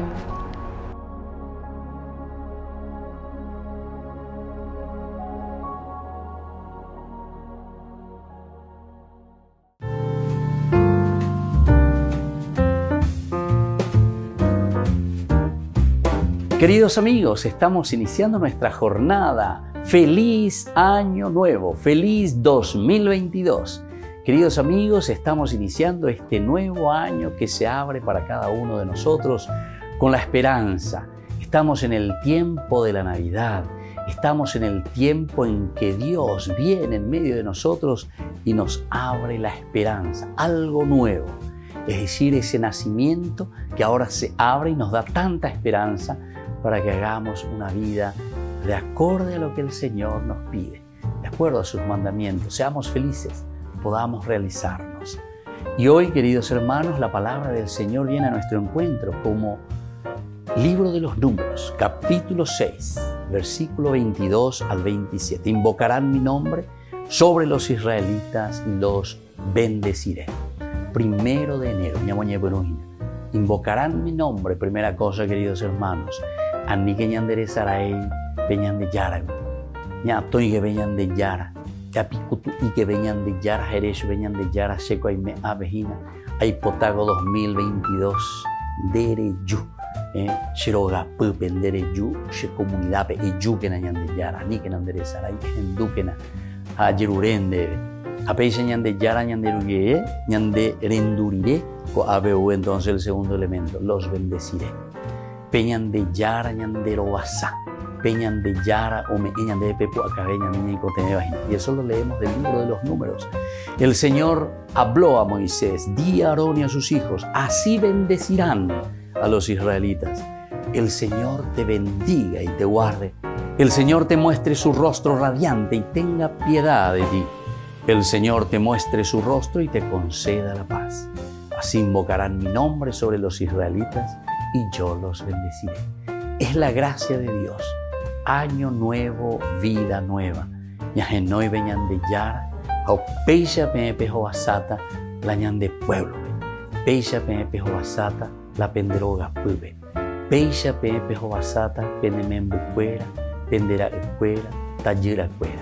Queridos amigos, estamos iniciando nuestra jornada. ¡Feliz Año Nuevo! ¡Feliz 2022! Queridos amigos, estamos iniciando este nuevo año que se abre para cada uno de nosotros con la esperanza. Estamos en el tiempo de la Navidad. Estamos en el tiempo en que Dios viene en medio de nosotros y nos abre la esperanza, algo nuevo. Es decir, ese nacimiento que ahora se abre y nos da tanta esperanza para que hagamos una vida de acorde a lo que el Señor nos pide, de acuerdo a sus mandamientos. Seamos felices, podamos realizarnos. Y hoy, queridos hermanos, la palabra del Señor viene a nuestro encuentro como Libro de los Números, capítulo 6, versículo 22 al 27. Invocarán mi nombre sobre los israelitas y los bendeciré. 1 de enero, invocarán mi nombre, primera cosa, queridos hermanos. Ani que ñandere sarai, peñan de yara, ñatoy que veñan de yara, capikutu y que veñan de yara, jeresh veñan de yara, seco y me avejina, hay potago 2022, dere yu, chiroga pupen dere yu, she comunidad pe y yu que nañan de yara, ni que nandere sarai, endukena, a yerurende, a peise ñan de yara, ñan de ruye, ñan de rendurire, co abeu entonces el segundo elemento, los bendeciré. Peñan de yara, ñan de roasa, peñan de yara, o me ñan de pepo, acá veñan de vagina. Y eso lo leemos del libro de los Números. El Señor habló a Moisés, di a Aarón y a sus hijos, así bendecirán a los israelitas. El Señor te bendiga y te guarde. El Señor te muestre su rostro radiante y tenga piedad de ti. El Señor te muestre su rostro y te conceda la paz. Así invocarán mi nombre sobre los israelitas y yo los bendeciré. Es la gracia de Dios. Año nuevo, vida nueva. Ñajenoi veñan de yara, au peisha pepejo basata, la ñan de pueblo. Peisha pepejo basata, la penderoga pube. Peisha pepejo basata, penemembu cuera, pendera cuera, tallera cuera.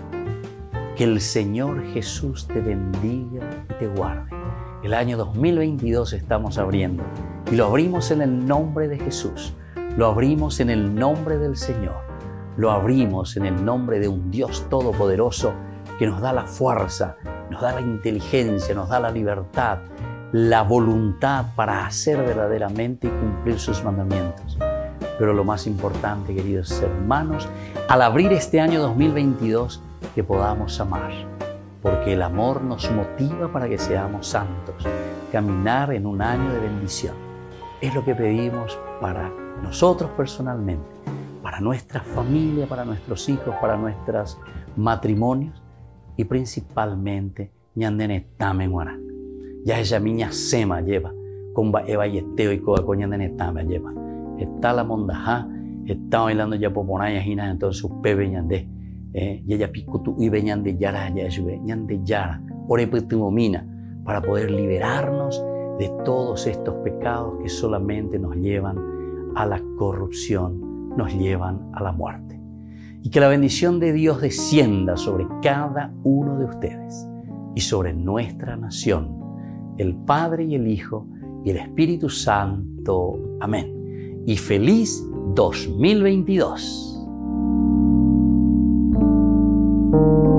Que el Señor Jesús te bendiga y te guarde. El año 2022 estamos abriendo y lo abrimos en el nombre de Jesús, lo abrimos en el nombre del Señor, lo abrimos en el nombre de un Dios todopoderoso que nos da la fuerza, nos da la inteligencia, nos da la libertad, la voluntad para hacer verdaderamente y cumplir sus mandamientos. Pero lo más importante, queridos hermanos, al abrir este año 2022, que podamos amar. Porque el amor nos motiva para que seamos santos, caminar en un año de bendición. Es lo que pedimos para nosotros personalmente, para nuestra familia, para nuestros hijos, para nuestros matrimonios y principalmente ñandene tame guará. Ya ella miña sema lleva, comba eva y esteo y coa con ñandene tame lleva. Está la mondajá, está bailando ya poponaya jinas entonces sus pepe ñandé. Yaya picutu y veñan de yara, veñan de yara, orepetumomina, para poder liberarnos de todos estos pecados que solamente nos llevan a la corrupción, nos llevan a la muerte. Y que la bendición de Dios descienda sobre cada uno de ustedes y sobre nuestra nación, el Padre y el Hijo y el Espíritu Santo. Amén. Y feliz 2022.